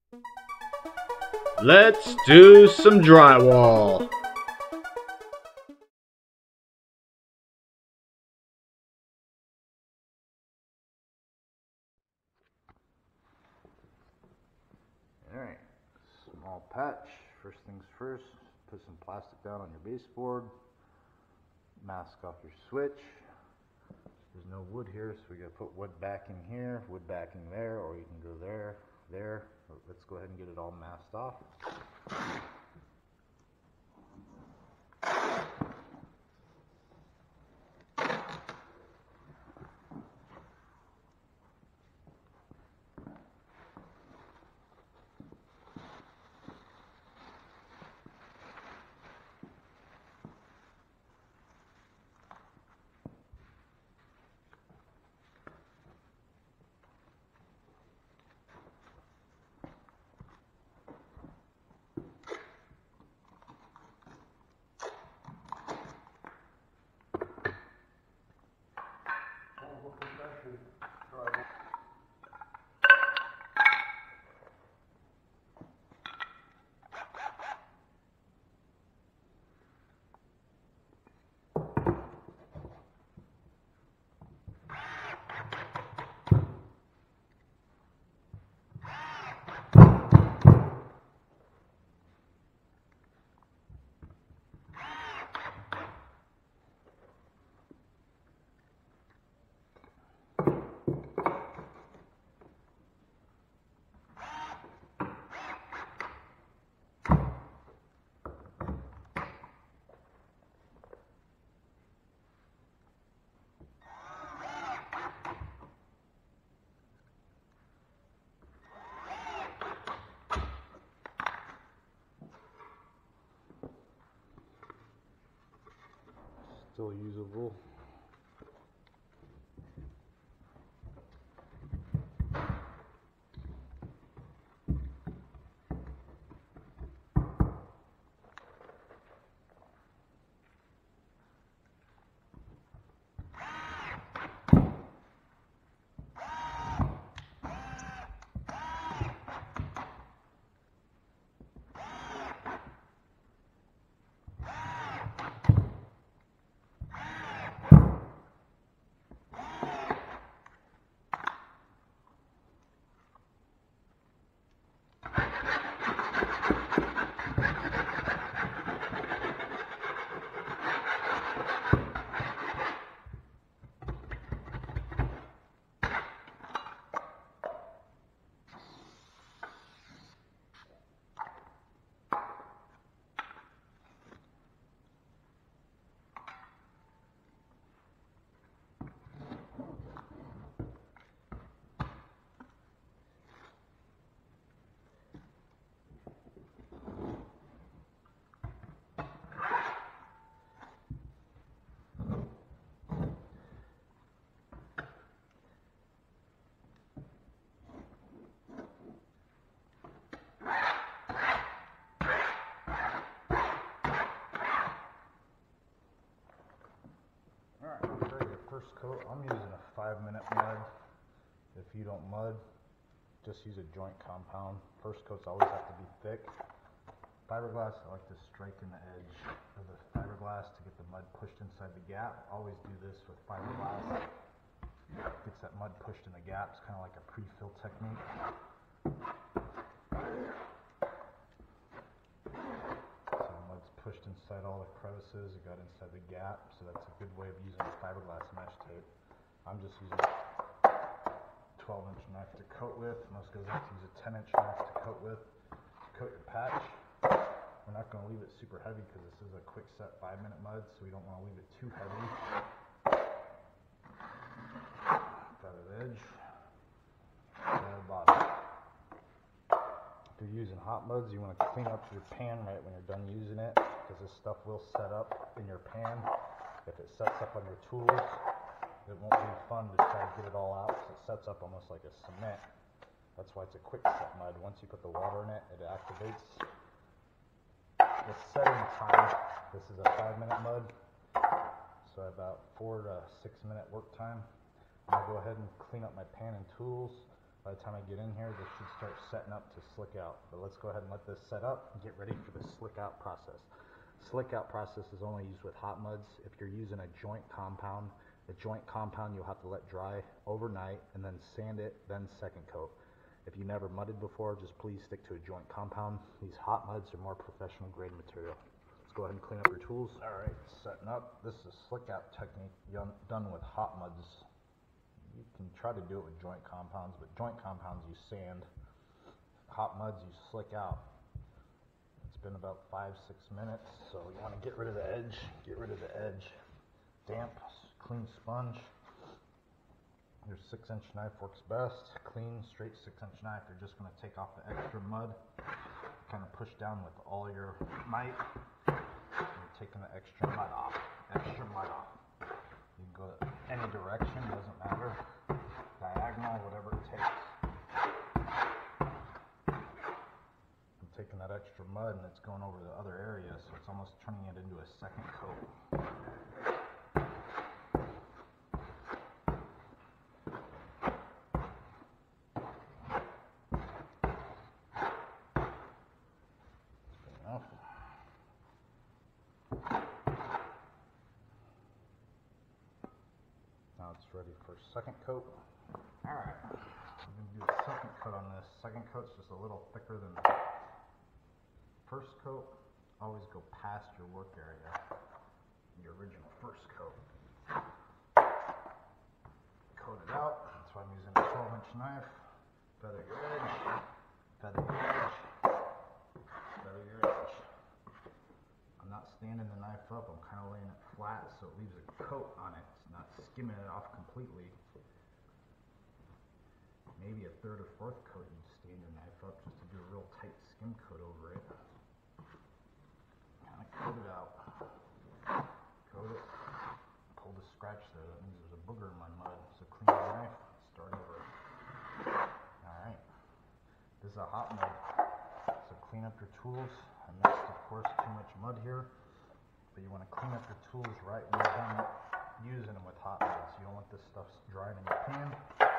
Let's do some drywall. Alright, small patch. First things first, put some plastic down on your baseboard. Mask off your switch. There's no wood here, so we gotta put wood backing here, wood backing there, or you can go there, there. Let's go ahead and get it all masked off. Still usable. First coat, I'm using a 5-minute mud. If you don't mud, just use a joint compound. First coats always have to be thick. Fiberglass, I like to strike in the edge of the fiberglass to get the mud pushed inside the gap. Always do this with fiberglass. Gets that mud pushed in the gaps, kind of like a pre-fill technique. Pushed inside all the crevices, it got inside the gap, so that's a good way of using a fiberglass mesh tape. I'm just using a 12-inch knife to coat with. Most guys like to use a 10-inch knife to coat with. Coat your patch. We're not going to leave it super heavy because this is a quick set 5-minute mud, so we don't want to leave it too heavy. Got an edge, and a bottom. If you're using hot muds, you want to clean up your pan right when you're done using it, because this stuff will set up in your pan. If it sets up on your tools, it won't be fun to try to get it all out, because it sets up almost like a cement. That's why it's a quick set mud. Once you put the water in it, it activates the setting time. This is a 5-minute mud, so about 4 to 6 minute work time. I'll go ahead and clean up my pan and tools. By the time I get in here, this should start setting up to slick out. But let's go ahead and let this set up and get ready for the slick out process. Slick out process is only used with hot muds. If you're using a joint compound, you'll have to let dry overnight and then sand it, then second coat. If you never mudded before, just please stick to a joint compound. These hot muds are more professional grade material. Let's go ahead and clean up your tools. All right, setting up. This is a slick out technique done with hot muds. You can try to do it with joint compounds, but joint compounds you sand. Hot muds you slick out. It's been about 5-6 minutes, so you want to get rid of the edge. Get rid of the edge. Damp, clean sponge. Your 6-inch knife works best. Clean, straight 6-inch knife. You're just going to take off the extra mud, kind of push down with all your might. You're taking the extra mud off. Extra mud off. You can go any direction, doesn't matter. Diagonal, whatever it takes. I'm taking that extra mud and it's going over the other area, so it's almost turning it into a second coat. Now it's ready for second coat. Alright, I'm going to do a second coat on this. Second coat's just a little thicker than the first coat. Always go past your work area, your original first coat. Coat it out. That's why I'm using a 12-inch knife. Feather your edge, feather your edge, feather your edge. I'm not standing the knife up, I'm kind of laying it flat so it leaves a coat on it. It's not skimming it off completely. Maybe a third or fourth coat you'd stand your knife up just to do a real tight skim coat over it. Kind of coat it out. Coat it. Pull the scratch there. That means there's a booger in my mud. So clean your knife. Start over. Alright. This is a hot mud. So clean up your tools. I mixed, of course, too much mud here. But you want to clean up your tools right when you're done using them with hot muds. You don't want this stuff drying in your pan.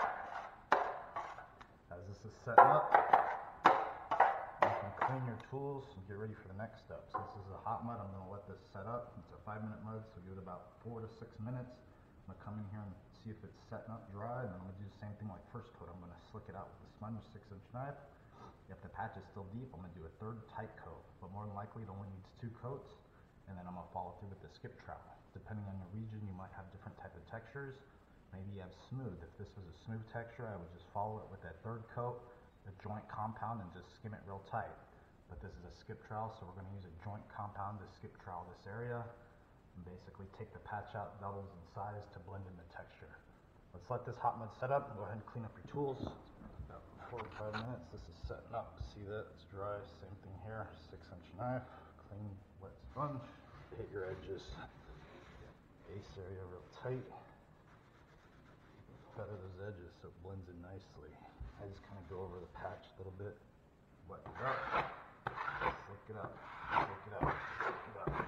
As this is setting up, you can clean your tools and get ready for the next step. So this is a hot mud. I'm going to let this set up. It's a 5-minute mud, so give it about 4 to 6 minutes. I'm going to come in here and see if it's setting up dry, and then I'm going to do the same thing like first coat. I'm going to slick it out with the sponge, 6-inch knife. If the patch is still deep, I'm going to do a third tight coat, but more than likely it only needs 2 coats, and then I'm going to follow through with the skip trowel. Depending on your region, you might have different type of textures. Maybe you have smooth. If this was a smooth texture, I would just follow it with that third coat, the joint compound, and just skim it real tight. But this is a skip trowel, so we're going to use a joint compound to skip trowel this area, and basically take the patch out doubles in size to blend in the texture. Let's let this hot mud set up and go ahead and clean up your tools. About 4 or 5 minutes. This is setting up. See that? It's dry. Same thing here. 6-inch knife. Clean, wet sponge. Hit your edges. Base area real tight. Feather those edges so it blends in nicely. I just kind of go over the patch a little bit. Wet it up. Slick it up. Slick it up. Slick it up.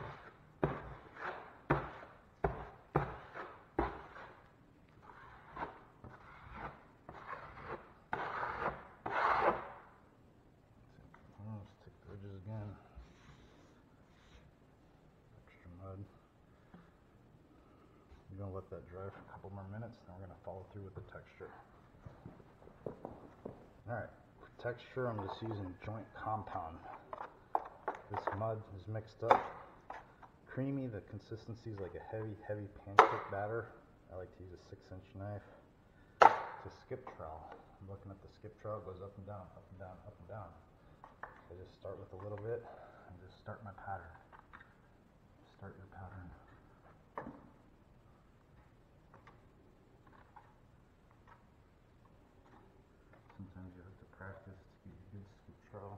Let's take the edges again. Extra mud. We're going to let that dry for a couple more minutes, then we're going to follow through with the texture. Alright, for texture I'm just using joint compound. This mud is mixed up. Creamy, the consistency is like a heavy pancake batter. I like to use a 6-inch knife. It's a skip trowel. I'm looking at the skip trowel, it goes up and down, up and down, up and down. I just start with a little bit and just start my pattern. Start your pattern. Sometimes you have to practice to get a good skip trowel.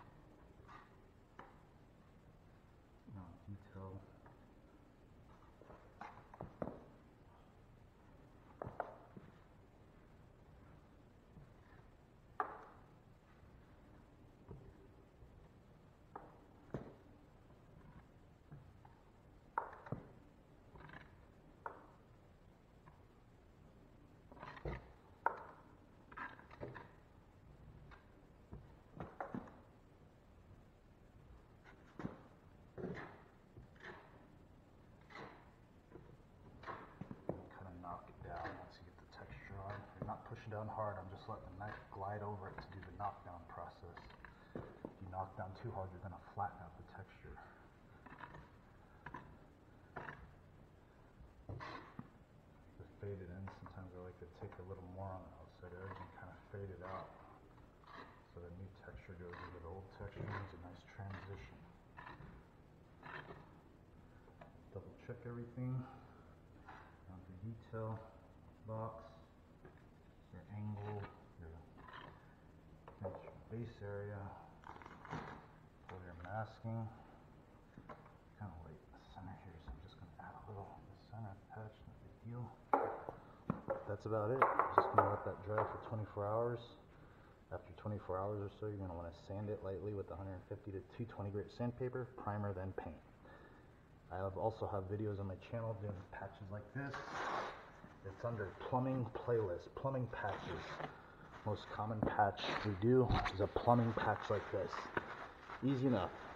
Detail. down hard, I'm just letting the knife glide over it to do the knockdown process. If you knock down too hard, you're going to flatten out the texture. Just fade it in. Sometimes I like to take a little more on the outside edge and kind of fade it out. So the new texture goes into the old texture. It's a nice transition. Double check everything. Down to detail box, your angle, your base area, for your masking. Kind of light in the center here, so I'm just going to add a little in the center patch, no big deal. That's about it. Just going to let that dry for 24 hours. After 24 hours or so, you're going to want to sand it lightly with 150 to 220 grit sandpaper, primer, then paint. I also have videos on my channel doing patches like this. It's under plumbing playlist, plumbing patches. Most common patch we do is a plumbing patch like this. Easy enough.